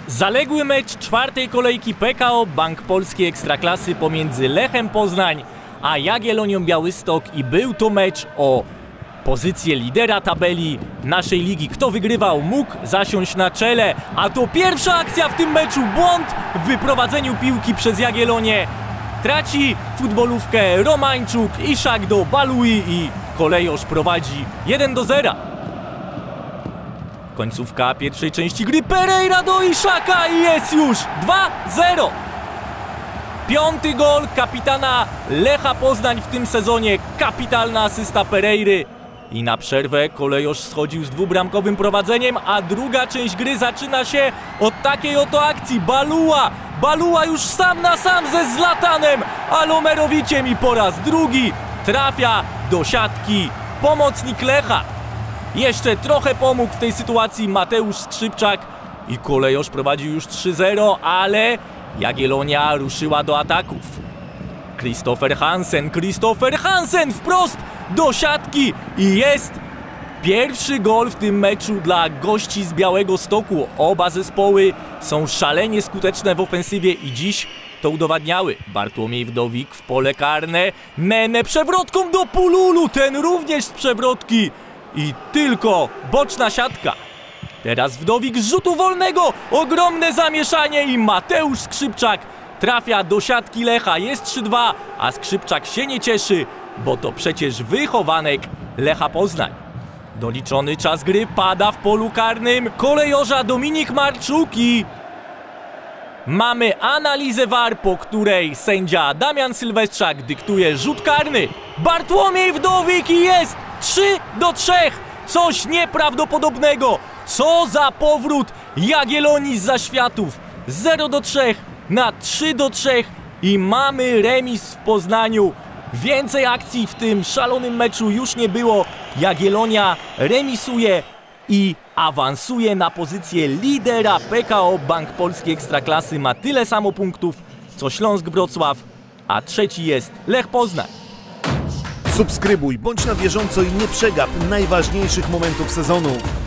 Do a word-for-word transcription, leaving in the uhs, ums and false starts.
Zaległy mecz czwartej kolejki P K O Bank Polskiej Ekstraklasy pomiędzy Lechem Poznań a Jagiellonią Białystok i był to mecz o pozycję lidera tabeli naszej ligi. Kto wygrywał, mógł zasiąść na czele, a to pierwsza akcja w tym meczu. Błąd w wyprowadzeniu piłki przez Jagiellonię. Traci futbolówkę Romańczuk, Iszak do Balui i Kolejorz prowadzi jeden do zera. Końcówka pierwszej części gry, Pereira do Iszaka i jest już dwa zero. Piąty gol kapitana Lecha Poznań w tym sezonie, kapitalna asysta Pereiry. I na przerwę Kolejorz schodził z dwubramkowym prowadzeniem, a druga część gry zaczyna się od takiej oto akcji. Balua, Balua już sam na sam ze Zlatanem, a Lomerowiciem i po raz drugi trafia do siatki pomocnik Lecha. Jeszcze trochę pomógł w tej sytuacji Mateusz Skrzypczak i Kolejorz prowadził już trzy zero, ale Jagiellonia ruszyła do ataków. Christopher Hansen, Christopher Hansen wprost do siatki i jest pierwszy gol w tym meczu dla gości z Białegostoku. Oba zespoły są szalenie skuteczne w ofensywie i dziś to udowadniały. Bartłomiej Wdowik w pole karne, Nene przewrotką do Pululu, ten również z przewrotki i tylko boczna siatka. Teraz Wdowik z rzutu wolnego, ogromne zamieszanie i Mateusz Skrzypczak trafia do siatki Lecha. Jest trzy dwa, a Skrzypczak się nie cieszy, bo to przecież wychowanek Lecha Poznań. Doliczony czas gry, pada w polu karnym Kolejorza Dominik Marczuk i mamy analizę V A R, po której sędzia Damian Sylwestrzak dyktuje rzut karny. Bartłomiej Wdowik i jest trzy do trzech. Coś nieprawdopodobnego. Co za powrót Jagiellonii z zaświatów. zero do trzech na trzy do trzech i mamy remis w Poznaniu. Więcej akcji w tym szalonym meczu już nie było. Jagiellonia remisuje i awansuje na pozycję lidera P K O Bank Polskiej Ekstraklasy. Ma tyle samo punktów co Śląsk Wrocław, a trzeci jest Lech Poznań. Subskrybuj, bądź na bieżąco i nie przegap najważniejszych momentów sezonu.